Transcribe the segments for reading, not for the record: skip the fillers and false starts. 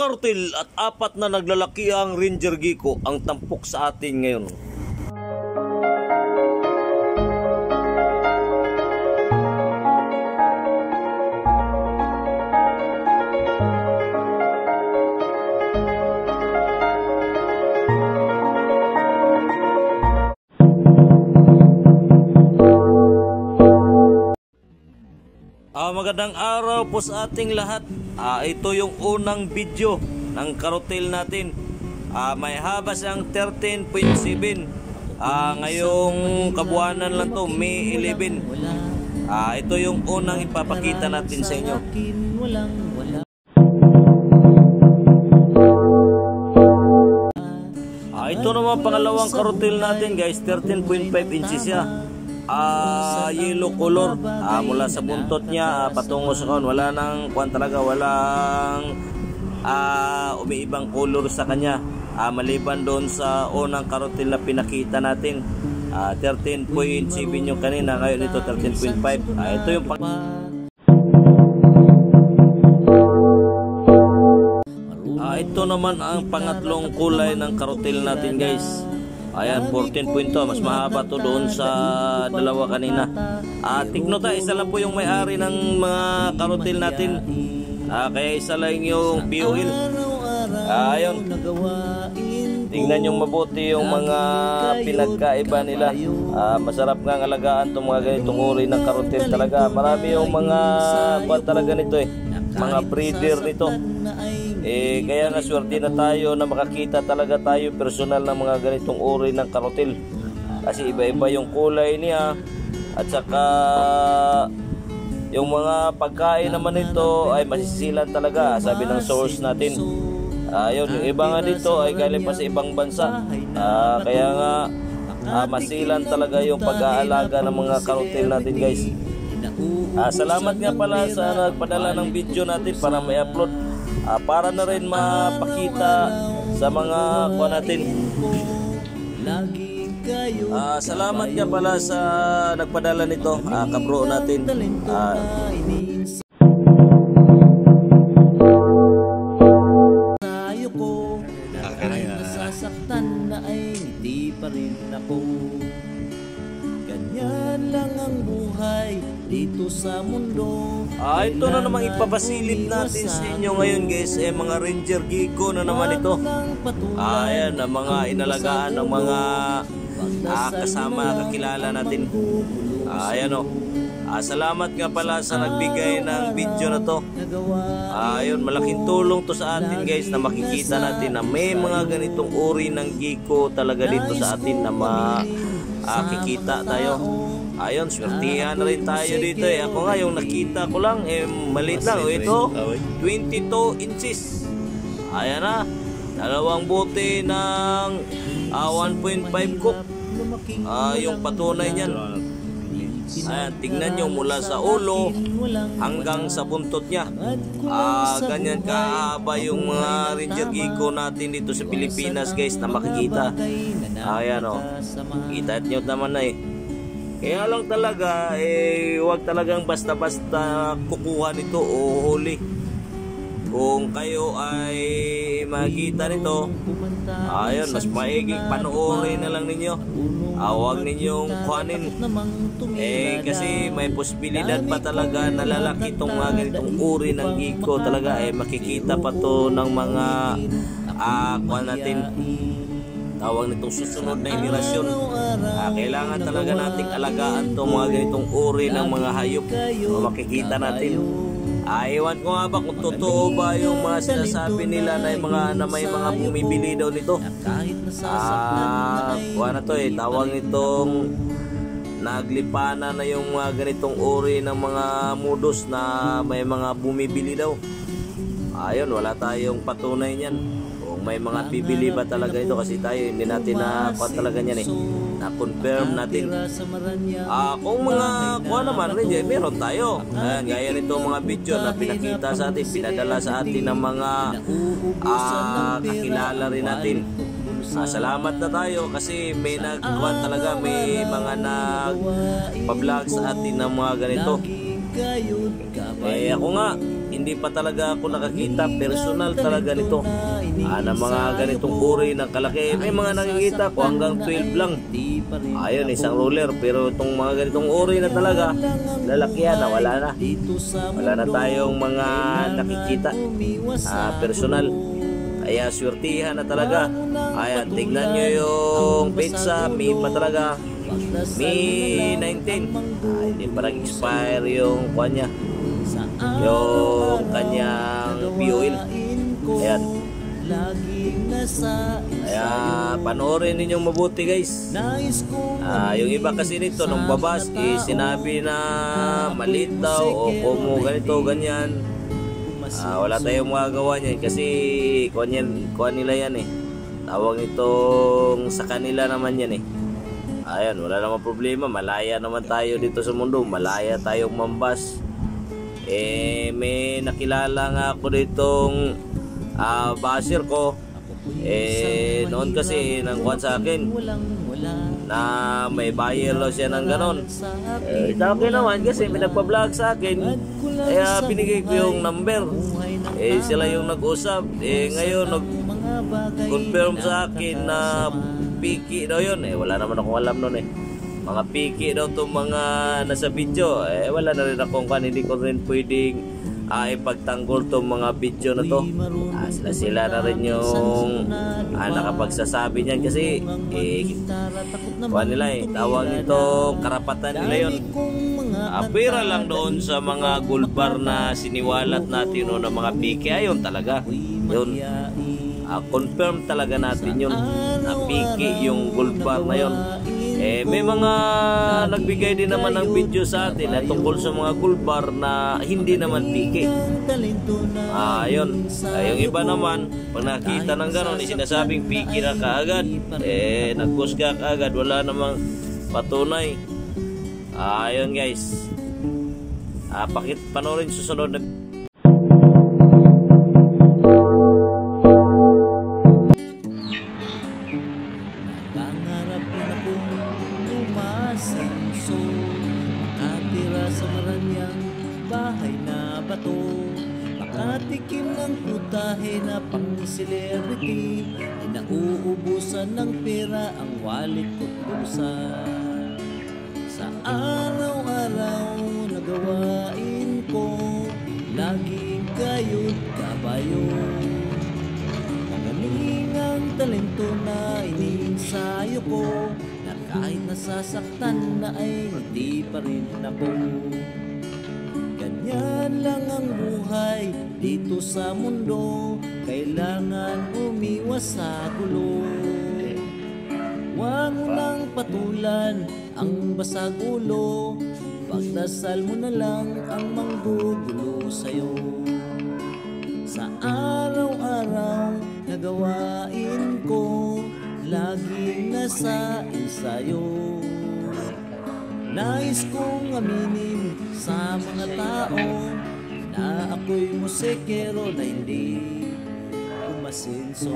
Karutil at 4 na naglalaki ang Ranger Gecko ang tampok sa atin ngayon. Magandang araw po sa ating lahat. Ito yung unang video ng Karutil natin. May haba siyang 13.7. Ngayong kabuanan lang to, May 11. Ito yung unang ipapakita natin sa inyo. Ito naman pangalawang Karutil natin guys, 13.5 inches siya. Yellow color, mula sa buntot niya patungo sa kaon, wala nang kuwan talaga, walang umiibang color sa kanya, maliban doon sa unang Karutil na pinakita natin. 13.7 yung kanina, ngayon ito 13.5. Ito yung ito naman ang pangatlong kulay ng Karutil natin guys. Ayan, 14.2, mas mahaba to doon sa dalawa kanina. Tigno tayo, isa lang po yung may-ari ng mga Karutil natin. Kaya isa lang yung POL. Ayun, tingnan yung mabuti yung mga pinagkaiba nila. Masarap nga ang alagaan itong mga ganitong uri ng Karutil talaga. Marami yung mga kuwan talaga nito mga breeder nito. Kaya nga swerte na tayo na makakita talaga tayo personal ng mga ganitong uri ng Karutil. Kasi iba-iba yung kulay niya. At saka yung mga pagkain naman nito ay masisilan talaga, sabi ng source natin. Yung iba nga dito ay galing pa sa ibang bansa. Kaya nga masilan talaga yung pag-aalaga ng mga Karutil natin guys. Salamat nga pala sa nagpadala ng video natin para may upload, para na rin mapakita sa mga kuha natin. Salamat nga pala sa nagpadala nito, kabro natin. Nasasaktan na ay hindi pa rin ako. Ganyan lang ang buhay dito sa mundo. Ito na namang ipapasilip natin sa inyo ngayon guys, mga Ranger Gecko na naman ito. Ayan, ang mga inalagaan ng mga kasama, kakilala natin. Ayan o. Salamat nga pala sa nagbigay ng video na to. Ayun, malaking tulong to sa atin guys, na makikita natin na may mga ganitong uri ng Gecko talaga dito sa atin na makikita tayo. Ayun, swertihan na rin tayo dito. Ako nga yung nakita ko lang, maliit lang. Ito, 22 inches. Ayan na, dalawang bote ng 1.5 cup. Yung patunay niyan. Ayan, tignan nyo mula sa ulo hanggang sa buntot niya. Ganyan kahaba yung mga Ranger Gecko natin dito sa Pilipinas guys na makikita. Ayan o, kita nyo naman na Kaya lang talaga, huwag talagang basta-basta kukuha nito o huli. Kung kayo ay makita nito, ayun, mas maiging panoorin na lang ninyo. Huwag ninyong kuhanin. Kasi may posibilidad pa talaga na lalaki itong mga ganitong uri ng Gecko talaga. Makikita pa to ng mga kuha natin. Tawag nitong susunod na henerasyon. Kailangan talaga nating alagaan itong mga ganitong uri ng mga hayop. Makikita natin. Ewan ko nga ba kung totoo ba yung mga sinasabi nila na may mga bumibili daw nito. Kuha na to tawag nitong naglipana na yung mga ganitong uri ng mga mudos na may mga bumibili daw. Ayun, wala tayong patunay niyan. May mga bibili ba talaga ito, kasi tayo hindi natin na kuha talaga niyan na confirm natin. Kung mga kuha naman rin meron tayo. Gaya nito mga video na pinakita sa atin, pinadala sa atin ng mga kakilala rin natin. Salamat na tayo kasi may nagkuha talaga, may mga nagpa-vlog sa atin ng mga ganito. kayod kabayo. Eh ako nga, hindi pa talaga ako nakakita personal talaga nito. Na mga ganitong uri ng kalaki. May mga nakikita ko hanggang 12 lang. Ayun, isang roller. Pero itong mga ganitong uri na talaga, lalakihan na, wala na. Wala na tayong mga nakikita personal. Kaya swertihan na talaga. Ayan, tignan nyo yung pizza. May pa talaga. May 19. Hindi pa nag-expire yung kanya. Yung kanyang fuel. Ayan. Kaya panoorin ninyong mabuti guys. Yung iba kasi nito nung babas sinabi na maliit daw o kumo ganito ganyan. Wala tayong magagawa niyan kasi kuha nila yan eh. Tawag nitong sa kanila naman yan eh. Ayan, wala namang problema. Malaya naman tayo dito sa mundo. Malaya tayong mambas. May nakilala nga ako ditong basher ko. Noon kasi nangkuhan sa akin na may buyer daw siya ng ganon. Okay naman kasi pinagpa-vlog sa akin. Kaya binigay ko yung number. Sila yung nag-usap. Ngayon nag-confirm sa akin na piki daw yun. Wala naman akong alam nun eh. Mga piki daw itong mga nasa video. Wala na rin akong hindi ko rin pwedeng ipagtanggol itong mga video na to. Sila na rin yung nakapagsasabi niyan kasi nila tawag nito karapatan nila yun. Pera lang doon sa mga gold bar na siniwalat natin ng mga piki. Ayun talaga yun. Confirm talaga natin yun na piki yung gold bar na yun. May mga nagbigay din naman ng video sa atin na tungkol sa mga gold bar na hindi naman piki. Ayun. Yung iba naman, pag nakita ng gano'n, sinasabing piki na kaagad. Nagkusga kaagad, wala namang patunay. Ayun guys. Panoorin susunod na bahay na bato, makatikim ng putahe na pang-celebrity. Nauubusan ng pera ang wallet ko't bulsa. Sa araw-araw na gawain ko, laging kayod kabayo. Magaling ang talento na iniinsayo ko, na kahit nasasaktan na ay hindi pa rin ako. Ganyan lang ang buhay dito sa mundo, kailangan umiwas sa gulo. Huwag mo lang patulan ang basag ulo, pagdasal mo na lang ang manggugulo sa'yo. Sa araw-araw na gawain ko, laging nasa ensayo. Nais kong aminin sa mga tao na ako'y musikero na hindi umasenso.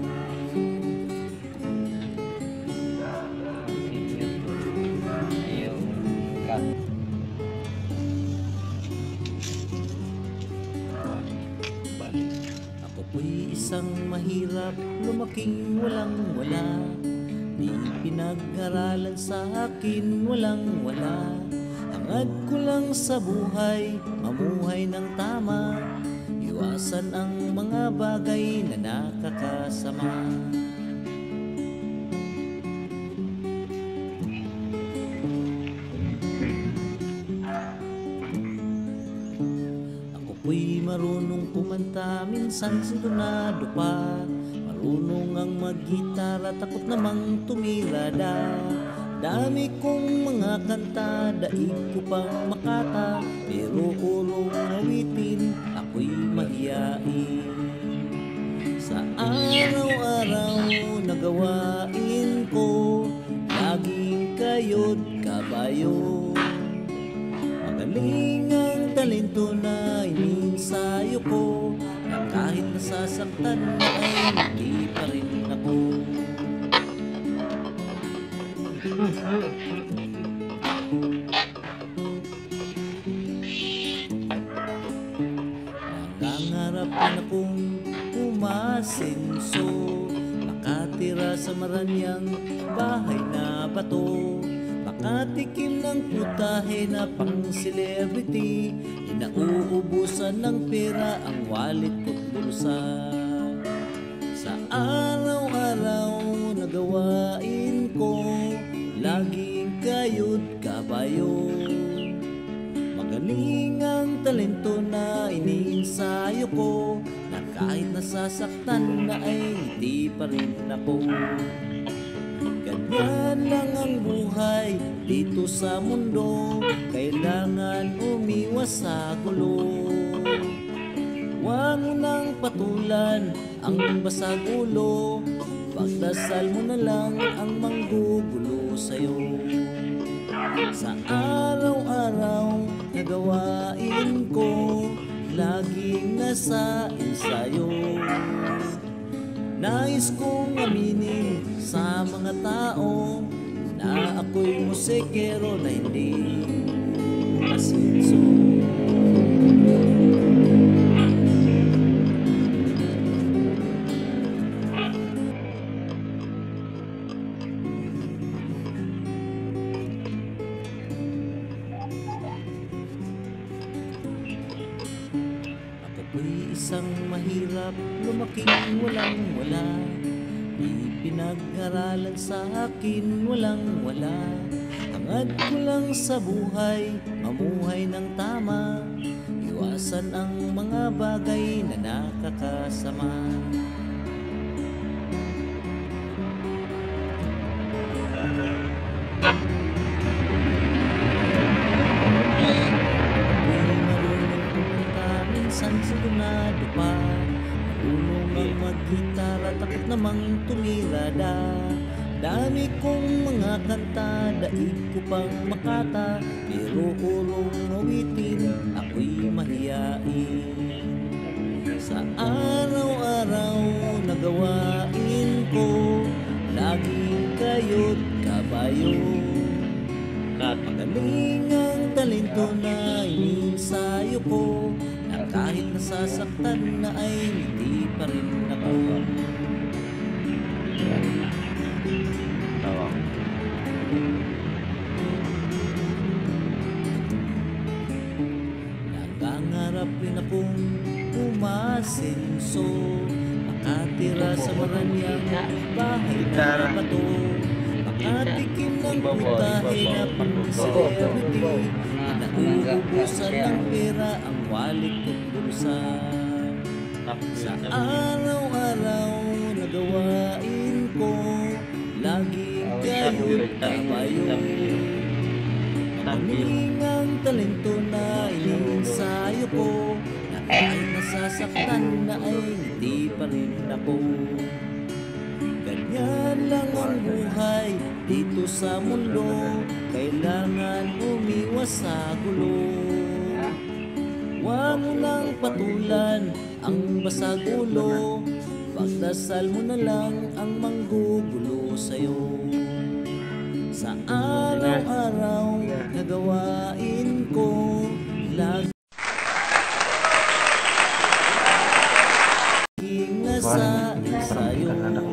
Ako po'y isang mahirap, lumaking walang-wala. Di pinag-aralan sa akin walang-wala. Hangad ko lang sa buhay, mamuhay ng tama, iwasan ang mga bagay na nakakasama. Ako po'y marunong kumanta, minsan sintonado pa. Marunong ang mag-gitara, takot namang tumirada. Dami kong mga kanta, daig ko pang makata, pero urong awitin, ako'y mahiyain. Sa araw-araw na gawain ko, laging kayod kabayo. Magaling ang talento na ininsayo ko, na kahit nasasaktan na ay hindi pa rin ako. rin akong umasenso, makatira sa maranyang bahay na bato, makatikim ng putahe na pang celebrity. Inauubusan ng pera ang wallet ko't bulsa. Sa araw-araw na gawain ko, laging kayod kabayo. Magaling ang talento na iniinsayo ko, na kahit nasasaktan na ay hindi pa rin ako. Ganyan lang ang buhay dito sa mundo, kailangan umiwas sa gulo. Huwag nang patulan ang basag ulo, pagdasal mo na lang ang manggugulo sa'yo. Sa araw-araw na gawain ko, laging nasa ensayo. Nais kong aminin sa mga tao na ako'y musikero na hindi asenso. Ako'y isang mahirap, lumaking walang-wala. Di pinag-aralan sa akin walang-wala. Hangad ko lang sa buhay, mamuhay ng tama, iwasan ang mga bagay na nakakasama. Minsan sigurado pa, marunong ang mag-gitara, takot namang tumirada. Dami kong mga kanta, daig ko pang makata, pero urong awitin, ako'y mahiyain. Sa araw-araw na gawain ko, laging kayo't kabayo. Magaling ang talento na iniinsayo ko, na kahit nasasaktan na ay hindi pa rin ako. Nangangarap rin akong umasenso, makatira sa maranyang bahay na bato, makatikim ng putahe na pang celebrity. Nauubusan ng pera ang wallet ko't bulsa. Sa araw-araw na gawain ko, laging kayo't kabayo. Magaling ang talento na iniinsayo ko, na kahit nasasaktan na ay hindi pa rin ako. Ganyan lang ang buhay dito sa mundo, kailangan umiwas sa gulo. Huwag nang patulan ang basag ulo, pagdasal mo na lang ang manggugulo sa'yo. Sa araw-araw na gawain ko, laging nasa ensayo.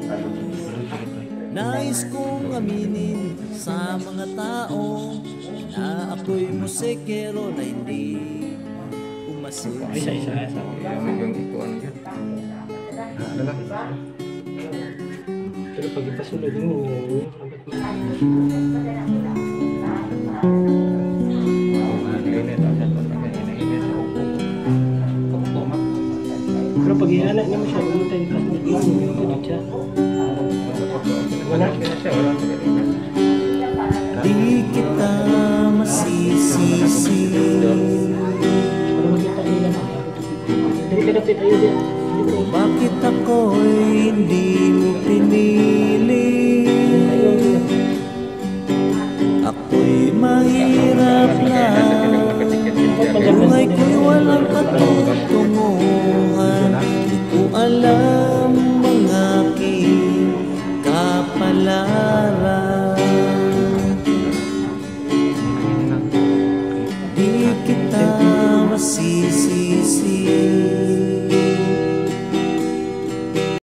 Nais kong aminin sa mga tao na ako'y musikero na hindi umasenso. Pero pag ipasulod mo, pero pag ihanak naman siya, umuntay ka ng inyo siya. Wala siya, wala siya. Di kita masisisi, Para makita nila na. Dapit tayo dyan. bakit ako'y hindi mo pinili. Ako'y mahirap na, buhay ko'y walang patutunguhan. Di ko alam ang aking kapalaran. Di kita masisisi,